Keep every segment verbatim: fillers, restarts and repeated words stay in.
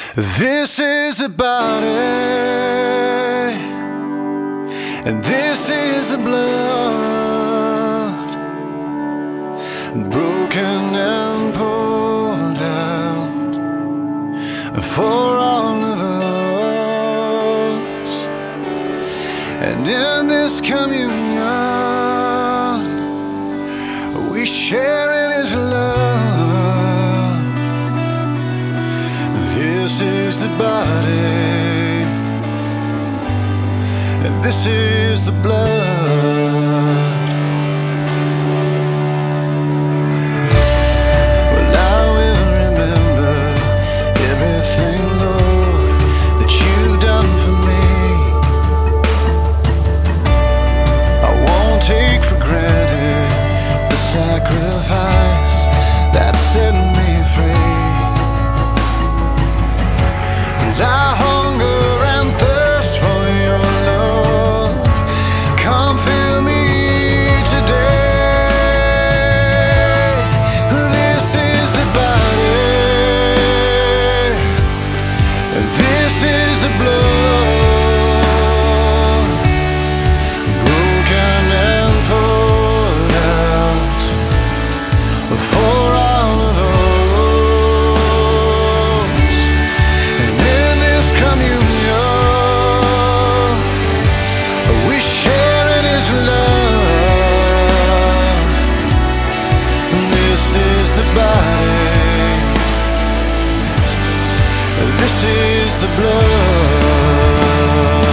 This is the body, and this is the blood, broken and poured out for all of us. And in this communion, we share in His love. This is the body, and this is the blood. Well, I will remember everything, Lord, that You've done for me. I won't take for granted the sacrifice that set me free. I hunger and thirst for Your love. Come fill me today. This is the body, and this is the blood, broken and poured out for all of us. This is the blood.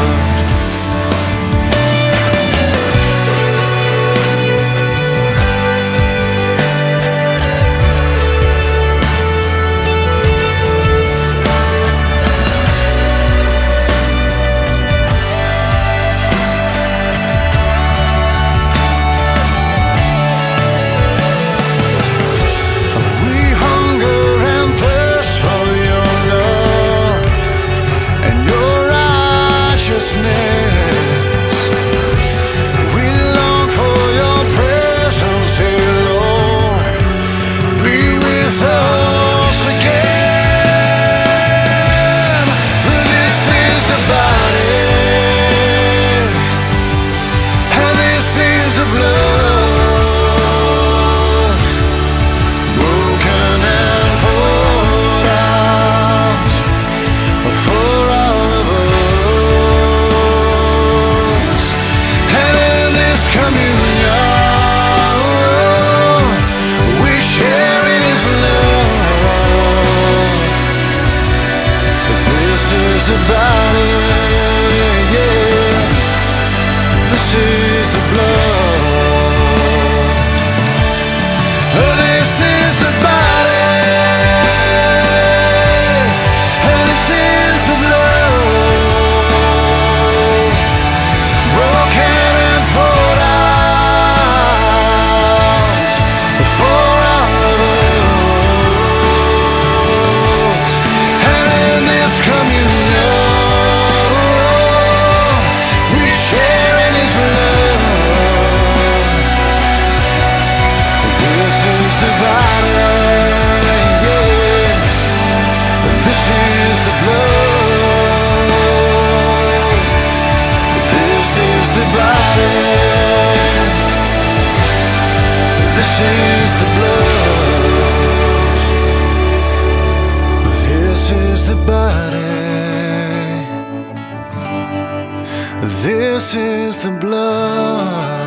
This is the blood.